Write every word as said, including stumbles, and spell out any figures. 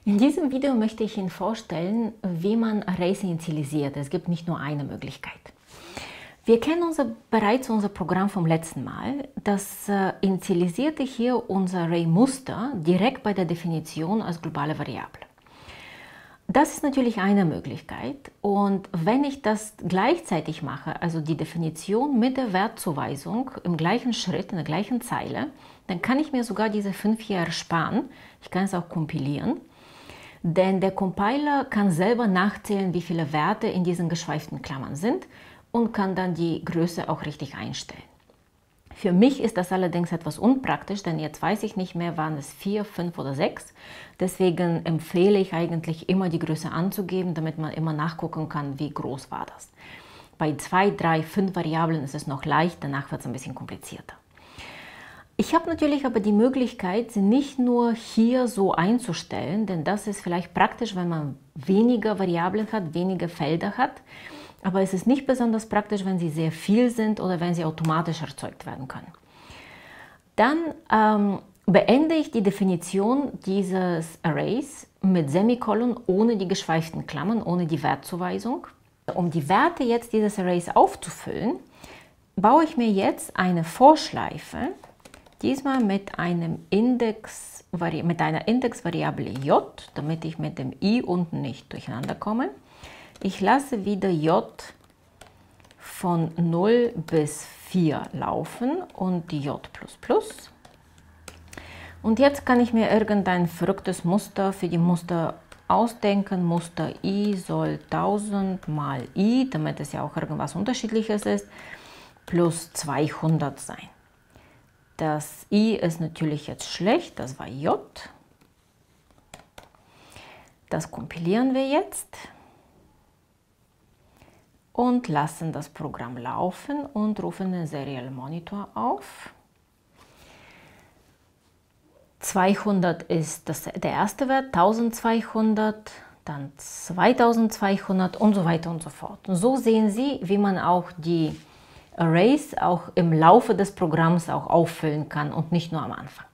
In diesem Video möchte ich Ihnen vorstellen, wie man Arrays initialisiert. Es gibt nicht nur eine Möglichkeit. Wir kennen unser, bereits unser Programm vom letzten Mal. Das äh, initialisierte hier unser Array-Muster direkt bei der Definition als globale Variable. Das ist natürlich eine Möglichkeit, und wenn ich das gleichzeitig mache, also die Definition mit der Wertzuweisung im gleichen Schritt, in der gleichen Zeile, dann kann ich mir sogar diese fünf hier ersparen. Ich kann es auch kompilieren, denn der Compiler kann selber nachzählen, wie viele Werte in diesen geschweiften Klammern sind und kann dann die Größe auch richtig einstellen. Für mich ist das allerdings etwas unpraktisch, denn jetzt weiß ich nicht mehr, waren es vier, fünf oder sechs. Deswegen empfehle ich eigentlich immer die Größe anzugeben, damit man immer nachgucken kann, wie groß war das. Bei zwei, drei, fünf Variablen ist es noch leicht, danach wird es ein bisschen komplizierter. Ich habe natürlich aber die Möglichkeit, sie nicht nur hier so einzustellen, denn das ist vielleicht praktisch, wenn man weniger Variablen hat, weniger Felder hat. Aber es ist nicht besonders praktisch, wenn sie sehr viel sind oder wenn sie automatisch erzeugt werden können. Dann ähm, beende ich die Definition dieses Arrays mit Semikolon ohne die geschweiften Klammern, ohne die Wertzuweisung. Um die Werte jetzt dieses Arrays aufzufüllen, baue ich mir jetzt eine Vorschleife, diesmal mit, einem Index, mit einer Indexvariable j, damit ich mit dem i unten nicht durcheinander komme. Ich lasse wieder j von null bis vier laufen und die j plus plus. Und jetzt kann ich mir irgendein verrücktes Muster für die Muster ausdenken. Muster i soll tausend mal i, damit es ja auch irgendwas Unterschiedliches ist, plus zweihundert sein. Das i ist natürlich jetzt schlecht, das war j. Das kompilieren wir jetzt und lassen das Programm laufen und rufen den Serial Monitor auf. zweihundert ist das, der erste Wert, eintausendzweihundert, dann zweitausendzweihundert und so weiter und so fort. Und so sehen Sie, wie man auch die Arrays auch im Laufe des Programms auch auffüllen kann und nicht nur am Anfang.